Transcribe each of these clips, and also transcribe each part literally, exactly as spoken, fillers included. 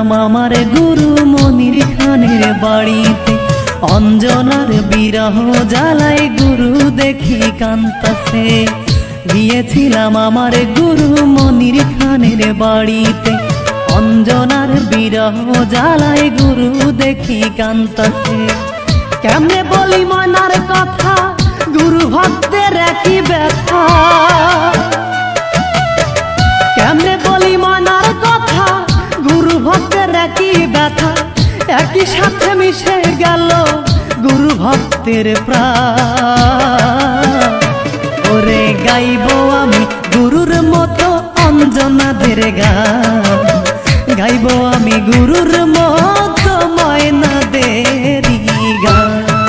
গিয়েছিলাম আমার গুরু মনির খানের বাড়িতে, অঞ্জনার বিরহ জ্বালায় গুরু দেখি কান্তাছে। গিয়েছিলাম আমার গুরু মনির খানের বাড়িতে, অঞ্জনার বিরহ জ্বালায় গুরু দেখি কান্তাছে। কেমনে বলি মনার কথা, গুরু ভক্তের একই ব্যথা। কেমনে বলি মনার কথা, গুরু ভক্তের একই ব্যথা। একই সাথে মিশে গেল গুরু ভক্তের প্রাণ। ওরে গাইব আমি গুরুর মতো অঞ্জনাদের গান, গাইব আমি গুরুর মতো ময়নাদেরই গান।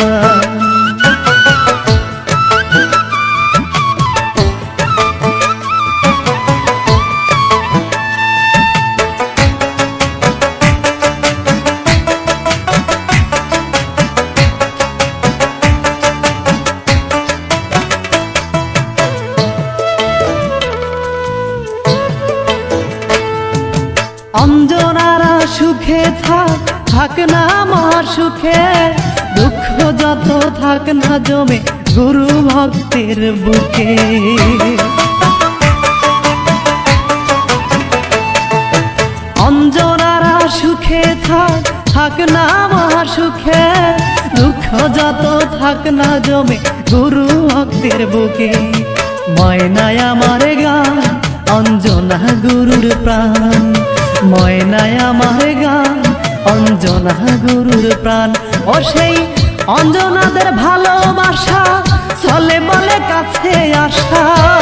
অঞ্জনারা সুখে থাক, থাক না আমার সুখে, দুঃখ যত থাক না জমে গুরু ভক্তের বুকে। অঞ্জনারা সুখে থাক, থাক না আমার সুখে, দুঃখ যত থাক না জমে গুরু ভক্তের বুকে। ময়নায় আমার গান, অঞ্জনা গুরুর প্রাণ। ময়নায় আমার গান, অঞ্জনা গুরুর প্রাণ। ও সেই অঞ্জনাদের ভালোবাসা, চলে বলে কাছে আসা।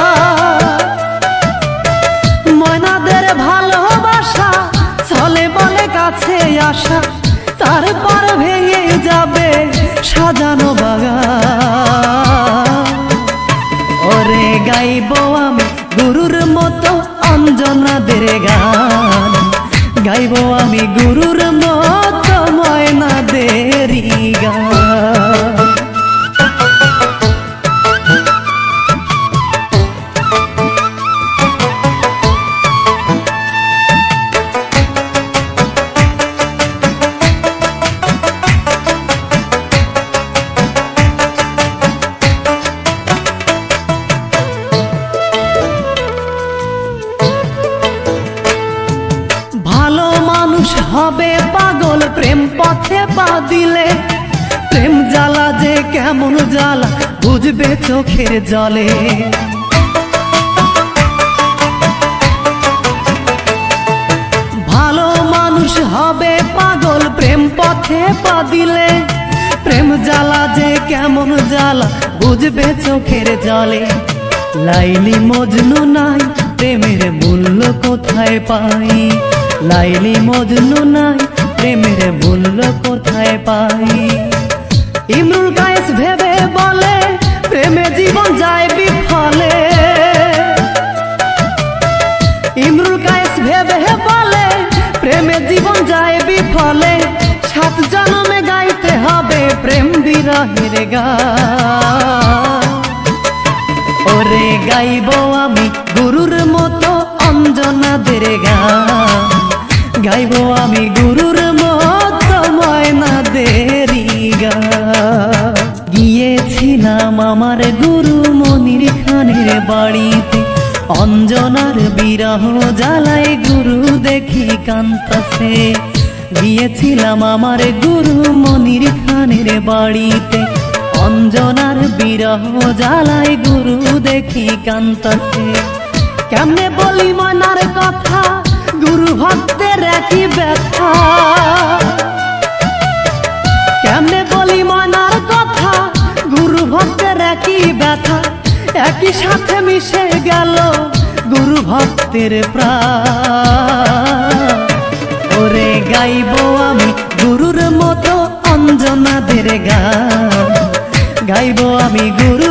ময়নাদের ভালোবাসা, চলে বলে কাছে আসা। তারপর ভেঙে যাবে সাজানো বাগান। ওরে গাইব আমি গুরুর মতো অঞ্জনাদের গান, গাইব আমি গুরুর মতো ময়নাদেরই গান। হবে পাগল প্রেম পথে পা দিলে, প্রেম জ্বালা যে কেমন জ্বালা বুঝবে চোখের জলে। ভালো মানুষ হবে পাগল প্রেম পথে পা দিলে, প্রেম জ্বালা যে কেমন জ্বালা বুঝবে চোখের জলে। লাইলি মজনু নাই, প্রেমের মূল্য কোথায় পাই। লাইলি মজনু নাই, প্রেমের মূল্য কোথায় পাই। ইমরুল কায়েস ভেবে বলে প্রেমে জীবন যায় বিফলে। ইমরুল কায়েস ভেবে বলে প্রেমে জীবন যায় বিফলে। সাত জন্মে গাইতে হবে প্রেম বিরহের গান। ওরে গাইব আমি গুরুর মতো অঞ্জনাদের গান, গাইব আমি গুরুর মতো ময়নাদেরই গান। গিয়েছিলাম আমার গুরু মনির খানের বাড়িতে, অঞ্জনার বিরহ জ্বালায় গুরু দেখি কান্তাছে। গিয়েছিলাম আমার গুরু মনির খানের বাড়িতে, অঞ্জনার বিরহ জ্বালায় গুরু দেখি কান্তাছে। কেমনে বলি মনার কথা, গুরু ভক্তের একই ব্যথা। কেমনে বলি মনার কথা, গুরু ভক্তের একই ব্যথা। একই সাথে মিশে গেল গুরু ভক্তের প্রাণ। ওরে গাইব আমি গুরুর মতো অঞ্জনাদের গান, গাইব আমি গুরু